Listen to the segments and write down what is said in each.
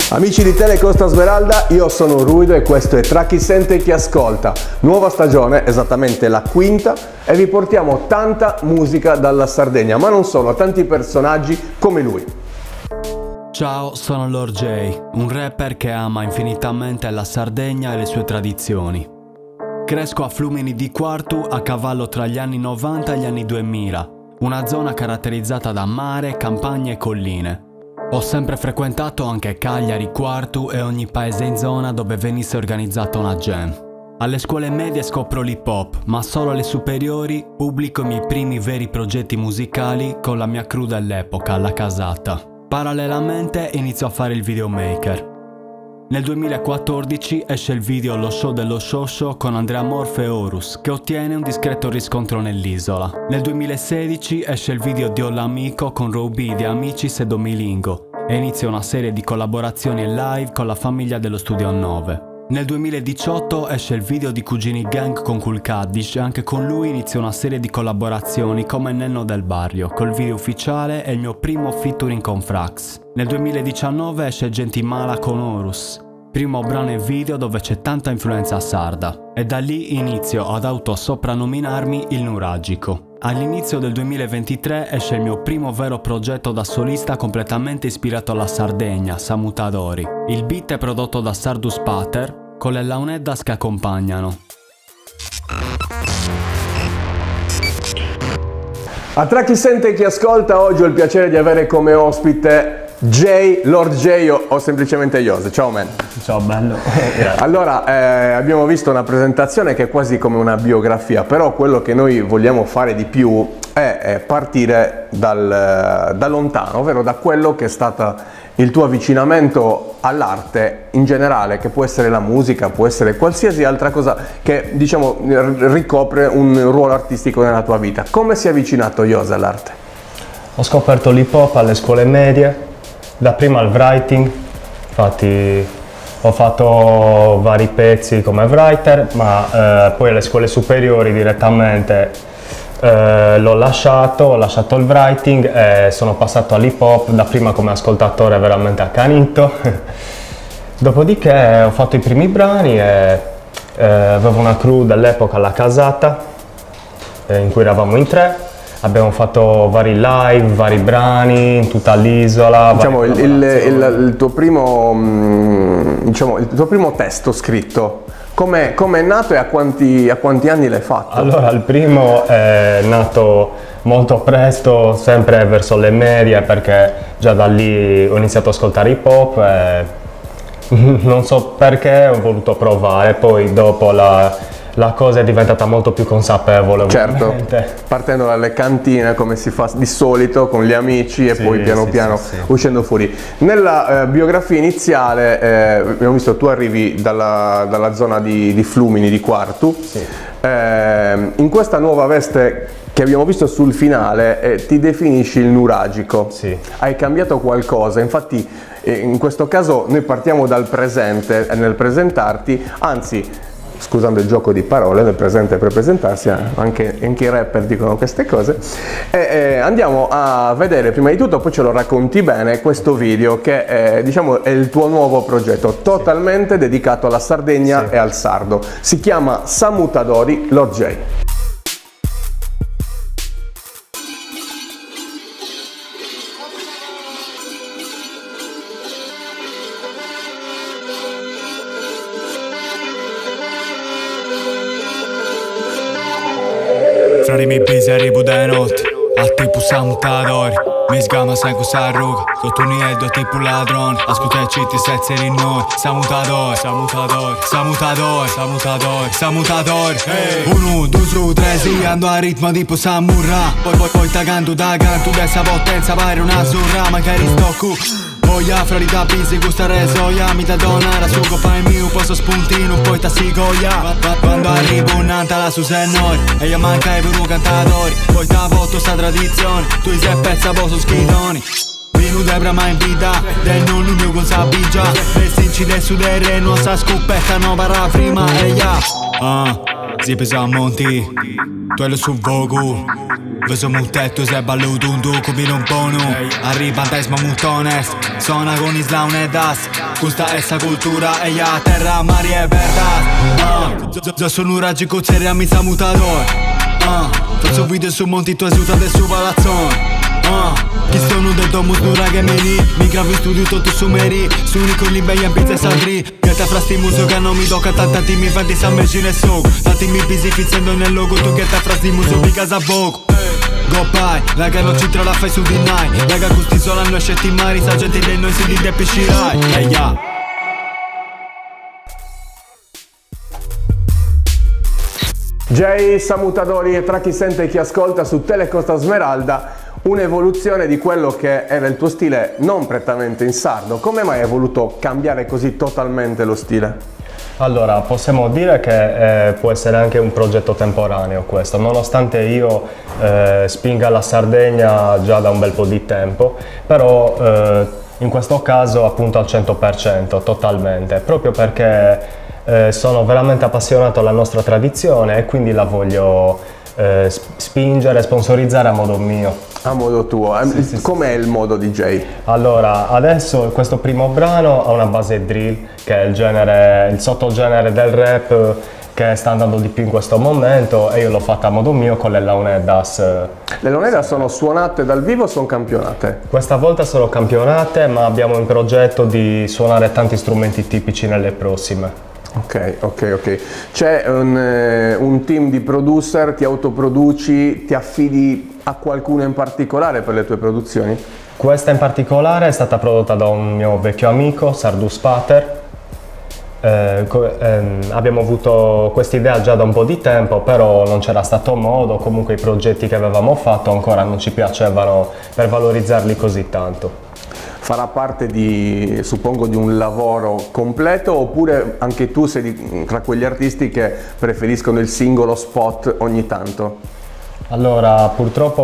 Amici di Telecosta Smeralda, io sono Ruido e questo è Tra chi sente e chi ascolta. Nuova stagione, esattamente la quinta, e vi portiamo tanta musica dalla Sardegna, ma non solo, tanti personaggi come lui. Ciao, sono Lord J, un rapper che ama infinitamente la Sardegna e le sue tradizioni. Cresco a Flumini di Quartu, a cavallo tra gli anni 90 e gli anni 2000, una zona caratterizzata da mare, campagne e colline. Ho sempre frequentato anche Cagliari, Quartu e ogni paese in zona dove venisse organizzata una jam. Alle scuole medie scopro l'hip hop, ma solo alle superiori pubblico i miei primi veri progetti musicali con la mia crew dell'epoca, la Casata. Parallelamente inizio a fare il videomaker. Nel 2014 esce il video Lo show dello Shosho con Andrea Morfe e Horus, che ottiene un discreto riscontro nell'isola. Nel 2016 esce il video di Olla Amico con Roby di Amicis e Domilingo e inizia una serie di collaborazioni e live con la famiglia dello Studio 9. Nel 2018 esce il video di Cugini Gang con Cool Kaddish e anche con lui inizia una serie di collaborazioni come Nenno del Barrio, col video ufficiale e il mio primo featuring con Frax. Nel 2019 esce Gentimala con Horus, primo brano e video dove c'è tanta influenza sarda, e da lì inizio ad autosoprannominarmi il Nuragico. All'inizio del 2023 esce il mio primo vero progetto da solista completamente ispirato alla Sardegna, Samutadori. Il beat è prodotto da Sardus Pater, con le launeddas che accompagnano. A Tra chi sente e chi ascolta, oggi ho il piacere di avere come ospite Lord J o semplicemente Jose. Ciao man. Ciao bello. Allora, abbiamo visto una presentazione che è quasi come una biografia, però quello che noi vogliamo fare di più è partire da lontano, ovvero da quello che è stato il tuo avvicinamento all'arte in generale, che può essere la musica, può essere qualsiasi altra cosa che, diciamo, ricopre un ruolo artistico nella tua vita. Come si è avvicinato Jose all'arte? Ho scoperto l'hip hop alle scuole medie, dapprima il writing, infatti ho fatto vari pezzi come writer, ma poi alle scuole superiori direttamente l'ho lasciato, ho lasciato il writing e sono passato all'hip hop, dapprima come ascoltatore veramente accanito. Dopodiché ho fatto i primi brani e avevo una crew dell'epoca, la Casata, in cui eravamo in tre. Abbiamo fatto vari live, vari brani in tutta l'isola. Diciamo il tuo primo testo scritto, come è nato e a quanti anni l'hai fatto? Allora, il primo è nato molto presto, sempre verso le medie, perché già da lì ho iniziato ad ascoltare hip hop e non so perché ho voluto provare, poi dopo la cosa è diventata molto più consapevole. Certo, ovviamente. Partendo dalle cantine come si fa di solito con gli amici e poi piano piano uscendo fuori. Nella biografia iniziale abbiamo visto tu arrivi dalla zona di Flumini, di Quartu. In questa nuova veste che abbiamo visto sul finale ti definisci il Nuragico. Hai cambiato qualcosa, infatti in questo caso noi partiamo dal presente nel presentarti, anzi, scusando il gioco di parole, nel presente per presentarsi, anche i rapper dicono queste cose, andiamo a vedere prima di tutto, poi ce lo racconti bene, questo video che diciamo è il tuo nuovo progetto, totalmente dedicato alla Sardegna e al sardo. Si chiama Samutadori, Lord J. Fra i miei bisi arrivo dai notti, a tipo Samutadori. Mi sgama sai cosa ruga, sotto un nieldo tipo ladrone. Ascolta i citi senza di noi, Samutadori, Samutadori, Samutadori, Samutadori, Samutadori. 1, 2, 3, sì, ando a ritmo tipo Samurra. Poi tagando da canto, dessa potenza pare una zurra, magari sto cu. Voglia fra da pizzi, gusta resoia, mi da donare, sugo fai mio, posso spuntino, poi ta sigoia. Quando arrivo un'anta la su se noi, e io manca i puro cantatori, poi ta voto sta tradizione, tu sei pezza posso schidoni. Vino debra mai in vita, del nonno mio con sabigia, e si incide su terreno, sa scoppetta, no parla prima, e ya. si pesa a monti, tu hai lo su Vogu. Veso un tetto se ballo un duco vino un bono. Arriva desma mutones, sona con islam e das. Questa essa cultura e ya terra, mari e verdad. Già sono un raggi con seria mi sa mutador. Faccio video su monti tu esultate su palazzone. Chi sono del domus dura che meni. Mi gravo in studio tutto su meri. Su unico lì bei in pizza e sandri. Che te frasti muso che non mi tocca. Tanti mi fanti sa meci nel soco. Tanti mi pisi fizzando nel logo. Tu che te frasti muso di casa poco. Go by, la che non ci la fai su di nai. La che gusti sola non scetti mari. Sa gente dei noi si di depiscirai. Yeah. Jay Samutadori e tra chi sente e chi ascolta su Telecosta Smeralda, un'evoluzione di quello che era il tuo stile non prettamente in sardo. Come mai hai voluto cambiare così totalmente lo stile? Allora, possiamo dire che può essere anche un progetto temporaneo questo, nonostante io spinga la Sardegna già da un bel po' di tempo, però in questo caso appunto al 100%, totalmente, proprio perché sono veramente appassionato alla nostra tradizione e quindi la voglio spingere, sponsorizzare a modo mio. A modo tuo, com'è il modo DJ? Allora, adesso questo primo brano ha una base drill, che è il sottogenere del rap che sta andando di più in questo momento, e io l'ho fatta a modo mio con le Laonedas. Le Laonedas sono suonate dal vivo o sono campionate? Questa volta sono campionate, ma abbiamo in progetto di suonare tanti strumenti tipici nelle prossime. Ok. C'è un team di producer, ti autoproduci, ti affidi a qualcuno in particolare per le tue produzioni? Questa in particolare è stata prodotta da un mio vecchio amico, Sardus Pater. Abbiamo avuto quest'idea già da un po' di tempo, però non c'era stato modo, comunque i progetti che avevamo fatto ancora non ci piacevano per valorizzarli così tanto. Farà parte suppongo, di un lavoro completo, oppure anche tu sei tra quegli artisti che preferiscono il singolo spot ogni tanto? Allora, purtroppo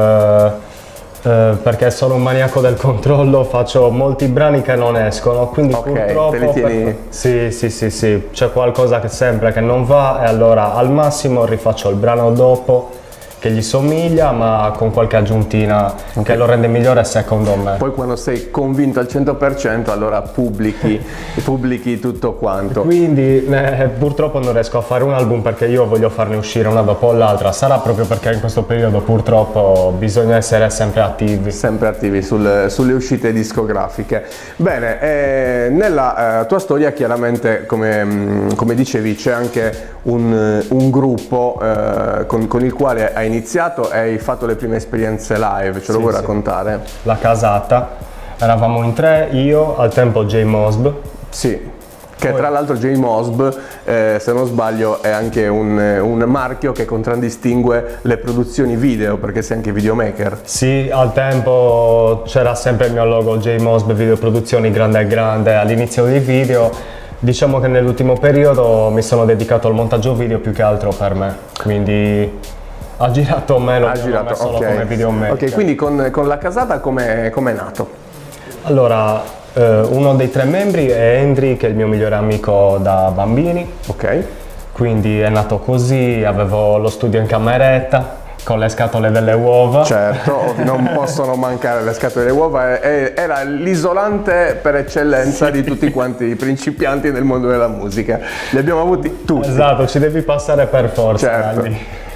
perché sono un maniaco del controllo, faccio molti brani che non escono, quindi purtroppo te li tieni... Sì, c'è qualcosa che sempre che non va, e allora al massimo rifaccio il brano dopo che gli somiglia, ma con qualche aggiuntina che lo rende migliore secondo me. Poi quando sei convinto al 100% allora pubblichi tutto quanto. Quindi purtroppo non riesco a fare un album perché io voglio farne uscire una dopo l'altra, sarà proprio perché in questo periodo purtroppo bisogna essere sempre attivi. Sempre attivi sulle uscite discografiche. Bene, nella tua storia chiaramente come dicevi c'è anche un gruppo con il quale hai iniziato e hai fatto le prime esperienze live, ce lo vuoi raccontare? La Casata, eravamo in 3, io, al tempo J Mosb. Sì, che tra l'altro J Mosb, se non sbaglio, è anche un marchio che contraddistingue le produzioni video, perché sei anche videomaker. Sì, al tempo c'era sempre il mio logo J Mosb Videoproduzioni grande e grande all'inizio dei video. Diciamo che nell'ultimo periodo mi sono dedicato al montaggio video più che altro per me, quindi ha girato meno solo come videomaker. Ok, quindi con La Casata com'è nato? Allora, uno dei 3 membri è Endry, che è il mio migliore amico da bambini. Ok. Quindi è nato così, avevo lo studio in cameretta, con le scatole delle uova. Certo, non possono mancare le scatole delle uova, era l'isolante per eccellenza di tutti quanti i principianti nel mondo della musica. Li abbiamo avuti tutti. Esatto, ci devi passare per forza. Certo.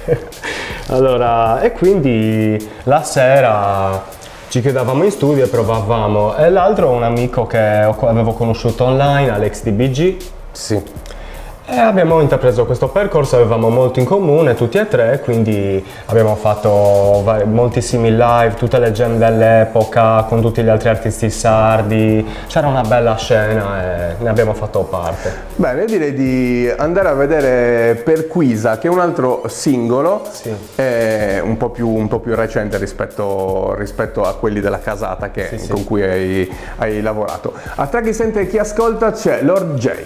Allora, e quindi la sera ci chiudevamo in studio e provavamo. E l'altro un amico che avevo conosciuto online, Alex DBG. Sì. E abbiamo intrapreso questo percorso, avevamo molto in comune tutti e 3, quindi abbiamo fatto moltissimi live, tutte le jam dell'epoca con tutti gli altri artisti sardi, c'era una bella scena e ne abbiamo fatto parte. Bene, io direi di andare a vedere Perquisa, che è un altro singolo, sì. Un po' più recente rispetto a quelli della Casata con cui hai lavorato. A tra chi sente e chi ascolta c'è Lord J.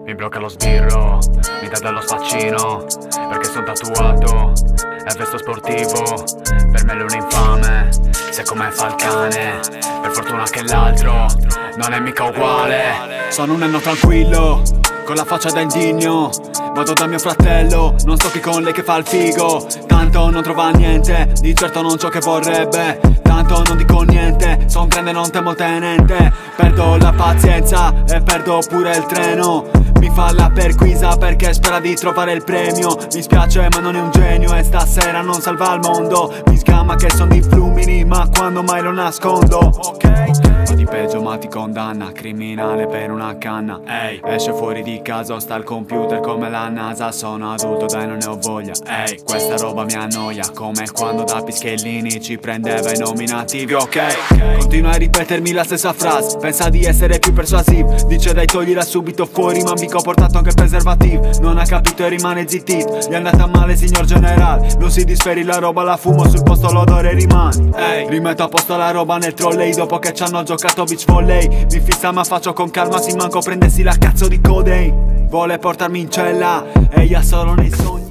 Mi blocca lo sbirro, mi dà dello spaccino, perché sono tatuato e vesto sportivo. Per me lui è un infame, se come fa il cane. Per fortuna che l'altro non è mica uguale. Sono un nenno tranquillo, con la faccia da indigno. Vado da mio fratello, non sto qui con lei che fa il figo. Tanto non trova niente, di certo non ciò che vorrebbe. Tanto non dico niente, son grande non temo il tenente. Perdo la pazienza e perdo pure il treno. Mi fa la perquisa perché spera di trovare il premio. Mi spiace ma non è un genio e stasera non salva il mondo. Mi scama che son di Flumini ma quando mai lo nascondo. Ok, o di peggio ma ti condanna, criminale per una canna. Ehi, esce fuori di casa o sta al computer come la NASA. Sono adulto dai non ne ho voglia. Ehi, questa roba mi annoia, come quando da Pischellini ci prendeva i nominativi. Ok, continua a ripetermi la stessa frase, pensa di essere più persuasivo. Dice dai toglila subito fuori ma vi ho portato anche preservativo. Non ha capito e rimane zittito, gli è andata male signor generale. Non si disferi la roba, la fumo sul posto l'odore rimane. Ehi, rimetto a posto la roba nel trolley dopo che ci hanno giocato beach volley. Mi fissa ma faccio con calma, si manco prendessi la cazzo di codeine. Vuole portarmi in cella e io solo nei sogni.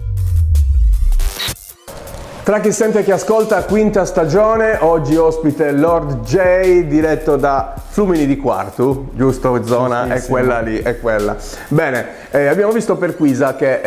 Tra chi sente e chi ascolta, quinta stagione, oggi ospite Lord J, diretto da Flumini di Quartu, giusto? Zona, è quella lì, è quella. Bene, abbiamo visto per Quisa che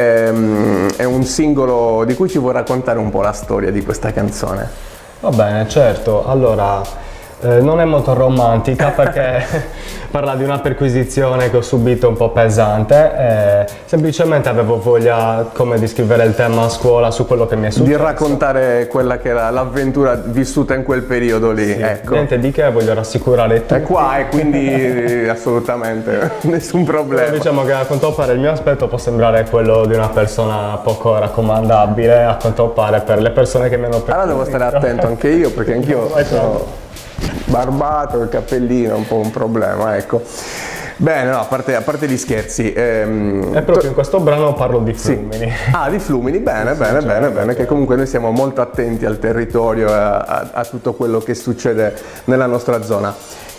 è un singolo di cui ci vuoi raccontare un po' la storia di questa canzone. Va bene, certo, allora non è molto romantica perché parla di una perquisizione che ho subito un po' pesante. Semplicemente avevo voglia come di scrivere il tema a scuola su quello che mi è successo. Di raccontare quella che era l'avventura vissuta in quel periodo lì, sì, ecco. Niente di che, voglio rassicurare tutti. È qua e quindi assolutamente nessun problema. Però diciamo che a quanto pare il mio aspetto può sembrare quello di una persona poco raccomandabile, a quanto pare per le persone che mi hanno allora devo stare attento anche io, perché anch'io sono barbato, il cappellino è un po' un problema, ecco. Bene, no, a parte gli scherzi. E proprio in questo brano parlo di Flumini. Sì. Ah, di Flumini, bene, sì, bene, bene, bene, che comunque noi siamo molto attenti al territorio e a tutto quello che succede nella nostra zona.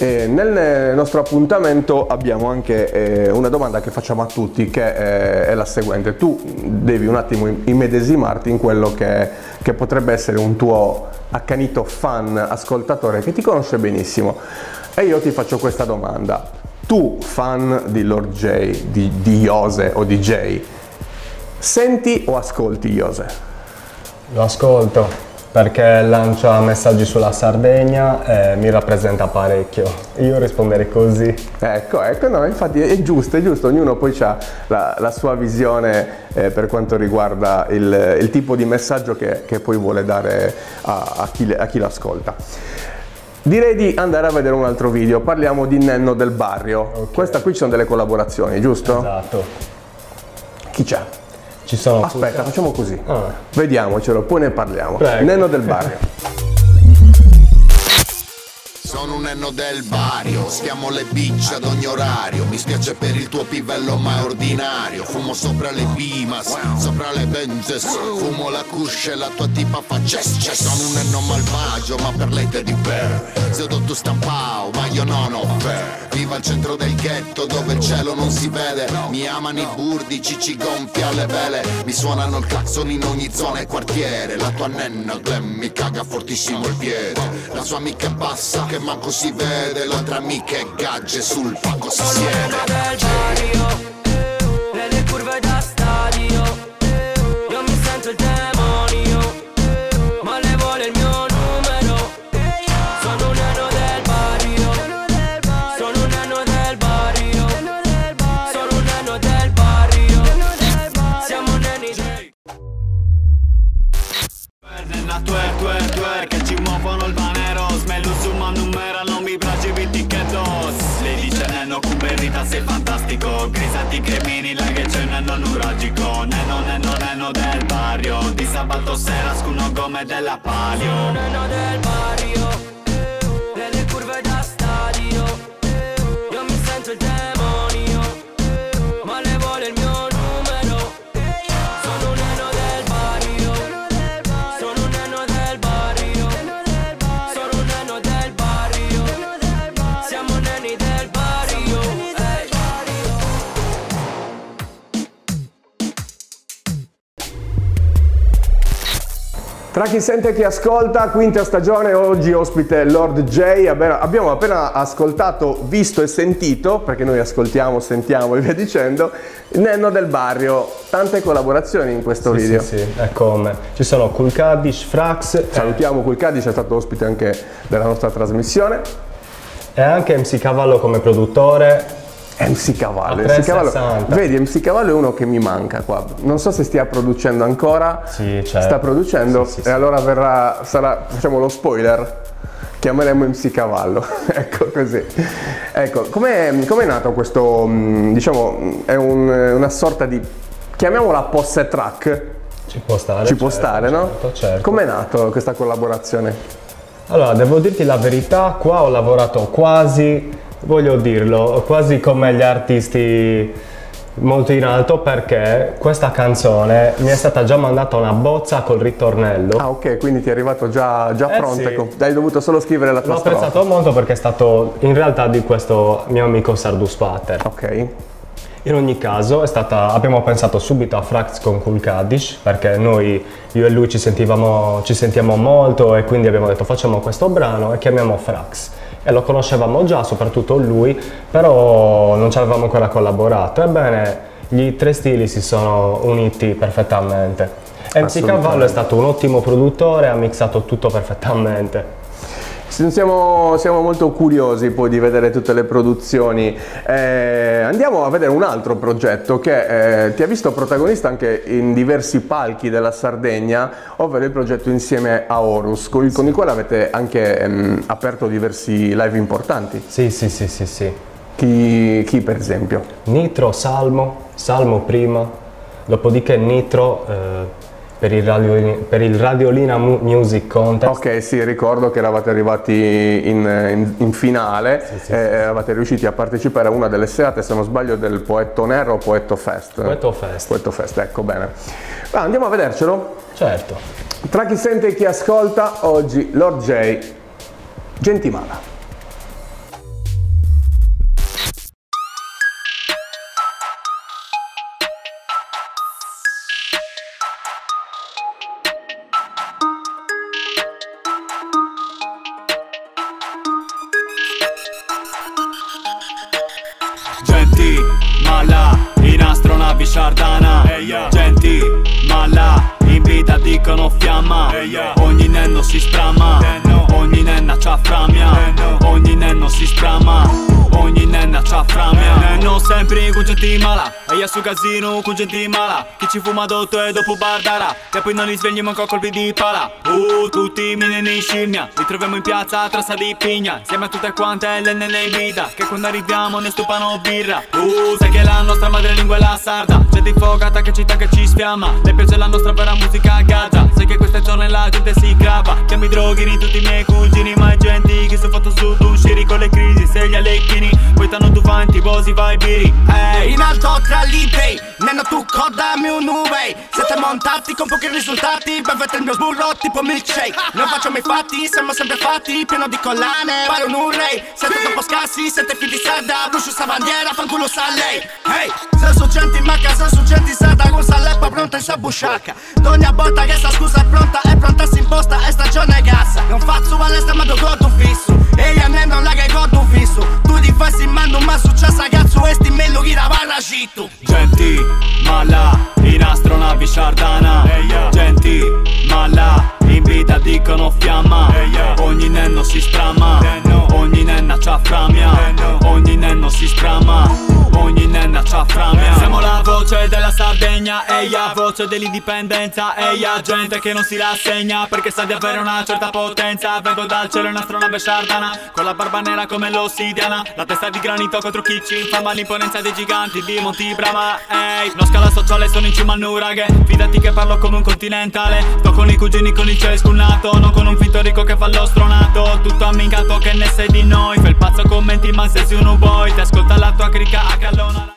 Nel nostro appuntamento abbiamo anche una domanda che facciamo a tutti, che è la seguente. Tu devi un attimo immedesimarti in quello che potrebbe essere un tuo accanito fan, ascoltatore che ti conosce benissimo, e io ti faccio questa domanda. Tu, fan di Lord J, di Jose o di Jay, senti o ascolti Jose? Lo ascolto perché lancia messaggi sulla Sardegna e mi rappresenta parecchio. Io risponderei così. Ecco, no, infatti è giusto, ognuno poi ha la sua visione per quanto riguarda il tipo di messaggio che poi vuole dare a chi l'ascolta. Direi di andare a vedere un altro video, parliamo di Nenno del Barrio. Okay. Questa qui ci sono delle collaborazioni, giusto? Esatto. Chi c'è? Ci sono. Aspetta, facciamo così. Vediamocelo, poi ne parliamo. Prego. Nenno del Barrio. Sono un nenno del barrio, schiamo le bitch ad ogni orario. Mi spiace per il tuo pivello ma è ordinario. Fumo sopra le Pimas, sopra le Benzes. Fumo la cuscia e la tua tipa fa cess. Sono un nenno malvagio ma per lei te di per. Se ho tu stampao ma io non ho fair. Viva al centro del ghetto dove il cielo non si vede. Mi amano i burdici, ci gonfia le vele. Mi suonano il clacson in ogni zona e quartiere. La tua nenna glam mi caga fortissimo il piede. La sua amica è bassa che manco si vede, l'altra amica è gagge, sul palco si siede. Del barrio, nelle curve da stadio, io mi sento il demonio, ma le vuole il mio numero. Sono un nenno del barrio, sono un nenno del barrio, sono un nenno del barrio, siamo nenni del Twer, che ci muovono il banero. Smello su ma numera, non mi bracci ticchetos. Lei dice nenno cuberita, sei fantastico. Grisa di cremini, la che c'è un nenno nuragico. Nenno del barrio. Di sabato sera scuno come della palio. Sono un nenno del barrio, nelle curve da stadio, io mi sento il demonio, ma le vuole il mio numero. Sono un nenno del barrio, sono un nenno del barrio, sono un nenno del barrio, siamo nenni del barrio. Tra chi sente e chi ascolta, quinta stagione, oggi ospite Lord J. Abbiamo appena ascoltato, visto e sentito, perché noi ascoltiamo, sentiamo e via dicendo, Nenno del Barrio. Tante collaborazioni in questo video. Sì, è come. Ci sono Cool Kaddish, Frax. Salutiamo Cool Kaddish, è stato ospite anche della nostra trasmissione. E anche MC Cavallo come produttore. MC Cavallo, vedi, MC Cavallo è uno che mi manca qua. Non so se stia producendo ancora. Sì, certo. Sta producendo, sì. E allora facciamo lo spoiler. Chiameremo MC Cavallo. Ecco, così. Ecco, com'è nato questo, diciamo, è una sorta di, chiamiamola posse track. Ci può stare. Ci può stare, no? Certo. Com'è nato questa collaborazione? Allora, devo dirti la verità, qua ho lavorato quasi, voglio dirlo, quasi come gli artisti molto in alto, perché questa canzone mi è stata già mandata una bozza col ritornello. Ah, ok, quindi ti è arrivato già pronta, sì. Hai dovuto solo scrivere la tua L'ho strofa. apprezzato molto perché è stato in realtà di questo mio amico Sardus Pater. Ok. In ogni caso abbiamo pensato subito a Frax con Cool Kaddish, perché io e lui ci sentiamo molto, e quindi abbiamo detto facciamo questo brano e chiamiamo Frax. E lo conoscevamo già, soprattutto lui, però non ci avevamo ancora collaborato. Ebbene, gli tre stili si sono uniti perfettamente. MC Cavallo è stato un ottimo produttore, ha mixato tutto perfettamente. Siamo molto curiosi poi di vedere tutte le produzioni. Andiamo a vedere un altro progetto che ti ha visto protagonista anche in diversi palchi della Sardegna, ovvero il progetto insieme a Horus, con il quale avete anche aperto diversi live importanti. Sì. Chi per esempio? Nitro, Salmo prima, dopodiché Nitro per il Radiolina Music Contest. Ok, sì, ricordo che eravate arrivati in finale, sì. eravate riusciti a partecipare a una delle serate, se non sbaglio, del Poetto Nero o Poetto Fest. Poetto Fest, ecco, bene. Andiamo a vedercelo? Certo. Tra chi sente e chi ascolta, oggi Lord J. Gentimala. Gentimala, in astronavi sciardana. Gentimala, in vita dicono fiamma. Ogni nenno si sprama, ogni nenna c'ha framia. Ogni nenno si sprama, ogni nenna c'ha framia. Nenno sempre con gentimala, e io su casino con gentimala. Chi ci fuma dotto e dopo bardarà, che poi non li svegli manco a colpi di pala. Tutti i miei in scimmia, li troviamo in piazza a Trassa di Pigna, insieme a tutte quante le nenne in vita, che quando arriviamo ne stupano birra. Sai che la nostra madrelingua è la sarda, gente infogata che città che ci sfiamma. Le piace la nostra vera musica a Gaza, sai che queste giorni la gente si grava. Chiami droghini tutti i miei cugini, ma è gente che sono fatto su uscire con le crisi, se gli alecchini, poi t'hanno tu vanti, vosi vai biri. In alto tra gli dei, nenno tu codami un UV. Siete montati con pochi risultati, bevete il mio sburro tipo milkshake. Non facciamo i fatti, siamo sempre fatti, pieno di collane, pare un rey. Siete troppo scarsi, siete figli di sarda, brucio sta bandiera, fanculo sa lei. Hey, se su gente in macca, se su gente in sarda, con saleppa pronta in sua busciacca. D'ogni volta che sta scusa è pronta si imposta, è stagione gassa. Non faccio all'est ma do godo fisso, e io nenno la che godo fisso. Tu ti fai si mando ma successa cazzo e sti mello chi la parla scitto. Gentimala, in astronavi sciardana. Gentimala, in vita dicono fiamma. Ogni nenno si sprama, ogni nenna c'ha framia. Ogni nenno si sprama, ogni nenna c'ha framia. Siamo la voce della Sardegna, eia, voce dell'indipendenza, eia, gente che non si rassegna perché sa di avere una certa potenza. Vengo dal cielo in astronave sciardana, con la barba nera come l'ossidiana, la testa di granito contro chi ci infama l'imponenza dei giganti di Monti Brama. Ehi, non scala sociale, sono in cima al nuraghe, fidati che parlo come un continentale. Sto con i cugini con il cielo scunato, non con un finto ricco che fa lo stronato. Tutto ammincato che ne sei di noi, fai il pazzo commenti ma se sei uno boy, ti ascolta la tua crica a callona.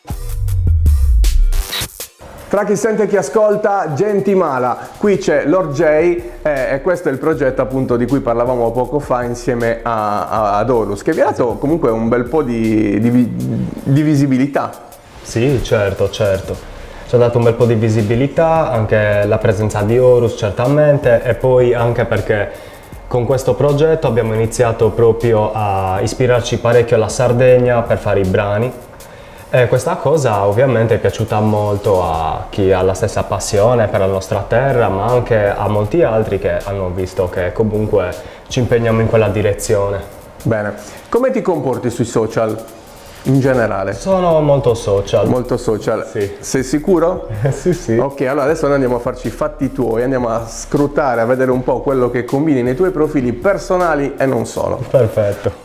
Tra chi sente e chi ascolta, Gentimala, qui c'è Lord J e questo è il progetto appunto di cui parlavamo poco fa insieme ad Horus, che vi ha dato comunque un bel po' di visibilità. Sì, certo. ci ha dato un bel po' di visibilità, anche la presenza di Horus certamente, e poi anche perché con questo progetto abbiamo iniziato proprio a ispirarci parecchio alla Sardegna per fare i brani. E questa cosa ovviamente è piaciuta molto a chi ha la stessa passione per la nostra terra, ma anche a molti altri che hanno visto che comunque ci impegniamo in quella direzione. Bene, come ti comporti sui social in generale? Sono molto social. Molto social? Sì. Sei sicuro? Sì, sì. Ok, allora adesso noi andiamo a farci i fatti tuoi, andiamo a scrutare, a vedere un po' quello che combini nei tuoi profili personali e non solo. Perfetto.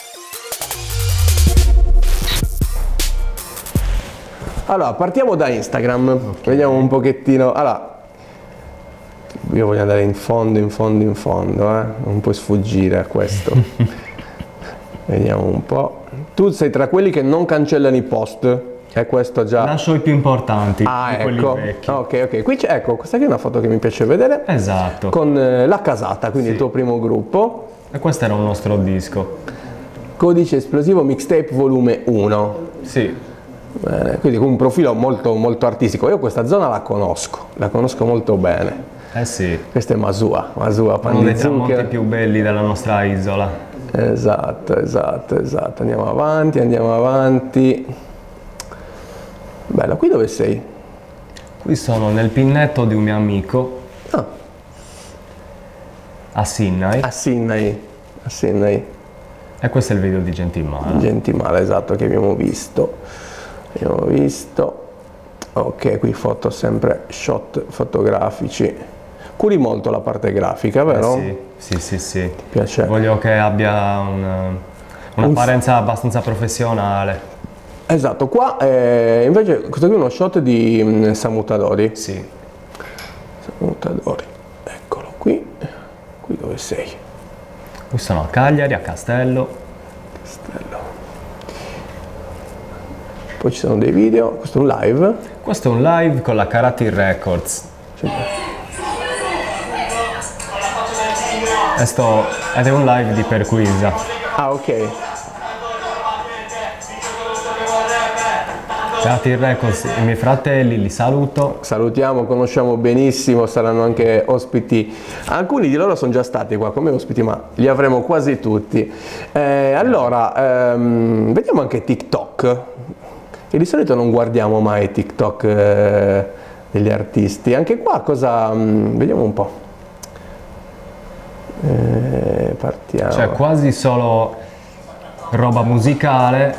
Allora, partiamo da Instagram, vediamo un pochettino. Allora, io voglio andare in fondo, non puoi sfuggire a questo. Vediamo un po'. Tu sei tra quelli che non cancellano i post, e questo già... Lascio i più importanti, quelli ecco. vecchi. Ok, qui c'è, ecco, questa qui è una foto che mi piace vedere. Esatto. Con La Casata, quindi il tuo primo gruppo. E questo era un nostro disco. Codice Esplosivo Mixtape volume 1. Sì. Bene, quindi con un profilo molto, molto artistico. Io questa zona la conosco molto bene. Eh sì. Questa è Masua, Pan Uno di dei tramonti zucchero. più belli della nostra isola. Esatto. Andiamo avanti. Bello, qui dove sei? Qui sono nel pinnetto di un mio amico. Ah. A Sinai. A Sinai. E questo è il video di Gentimale. Gentimale, esatto, che abbiamo visto. Ok, qui foto, sempre shot fotografici. Curi molto la parte grafica, vero? Sì. Ti piace? Voglio che abbia un'apparenza abbastanza professionale. Esatto, qua invece questo qui è uno shot di Samutadori. Sì. Samutadori, eccolo qui. Qui dove sei? Qui sono a Cagliari, a Castello. Poi ci sono dei video, questo è un live. Questo è un live con la Karate Records. Ed è un live di Perquisa. Ah, ok. Karate Records, i miei fratelli, li saluto. Salutiamo, conosciamo benissimo, saranno anche ospiti. Alcuni di loro sono già stati qua come ospiti, ma li avremo quasi tutti. Allora, vediamo anche TikTok. Che di solito non guardiamo mai TikTok degli artisti. Anche qua cosa... vediamo un po'. Partiamo. Cioè quasi solo roba musicale.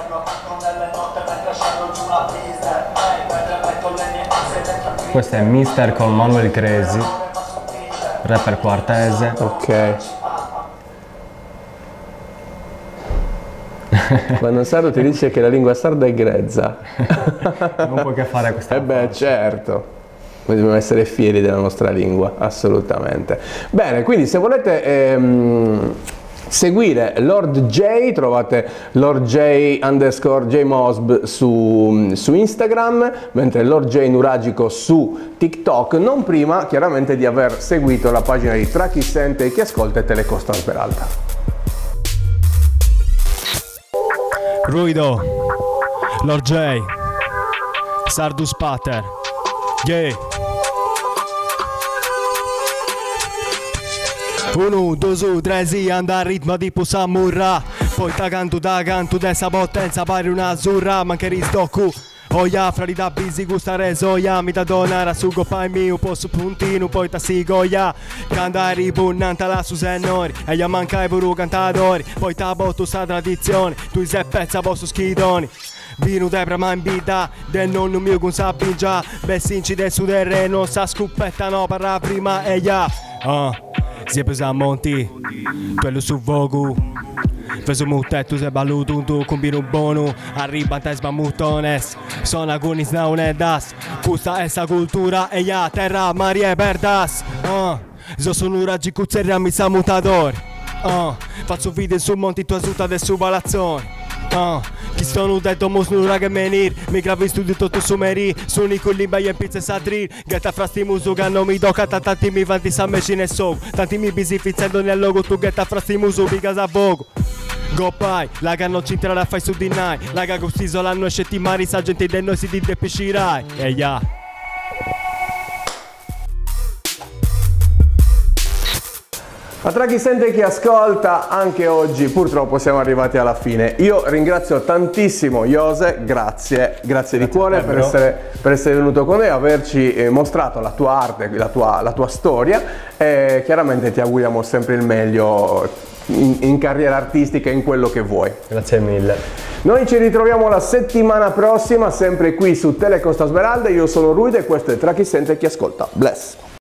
Questo è Mister con Manuel Cresi, rapper quartese. Ok. Quando un sardo ti dice che la lingua sarda è grezza. Non puoi che fare questa cosa. Beh, certo. Noi dobbiamo essere fieri della nostra lingua, assolutamente. Bene, quindi se volete seguire Lord J, trovate LordJ_JMosb su Instagram, mentre Lord J Nuragico su TikTok, non prima chiaramente di aver seguito la pagina di Tra chi sente e chi ascolta e Telecostas Peralta. Ruido, Lord J, Sardus Pater, yeah. 1, 2, 3, si anda al ritmo tipo Samurra. Poi da canto dessa potenza pare una azzurra. Manche risdoccu oia, fra da busy gusta resoia. Mi da donare a sugo pai mio posso puntino. Poi ta sigoia cantare ripugnante la su senori. E io manca i puru cantatori. Poi ta botto sta tradizione. Tu sei pezza posso schidoni. Vino dai prima in vita del nonno mio con sabingia. Bessinci del su terreno sa scuppettano per la prima e ya. Si è preso a monti, quello su Vogu. Fesu mutettu se balutu tu combino buono. Arriba te sbamutones. Sono alcuni snaunedas. Questa essa cultura e ya terra marie perdas. Sono raggi cuzzerra mi sa mutador. Faccio video su monti tua suta del su palazzone. Chi sono detto mosnura che menir. Mi gravi studio tutto su meri. Sono con limba e pizza sadrir. Getta frasti muso che non mi tocca. Tanti mi vanti sa meci ne so. Tanti mi bisi fizzando nel logo. Tu getta frasti muso mi casa vogo. Go pai, laga non ci entrerà fai su di nai. Laga quest'isola non esce ti mari, sa gente dei noi si di depiscirai. E ya. Ma tra chi sente e chi ascolta, anche oggi purtroppo siamo arrivati alla fine. Io ringrazio tantissimo Jose, grazie di cuore per essere venuto con noi, averci mostrato la tua arte, la tua storia, e chiaramente ti auguriamo sempre il meglio in carriera artistica e in quello che vuoi. Grazie mille. Noi ci ritroviamo la settimana prossima, sempre qui su Telecosta Smeralda. Io sono Ruide e questo è Tra chi sente e chi ascolta. Bless!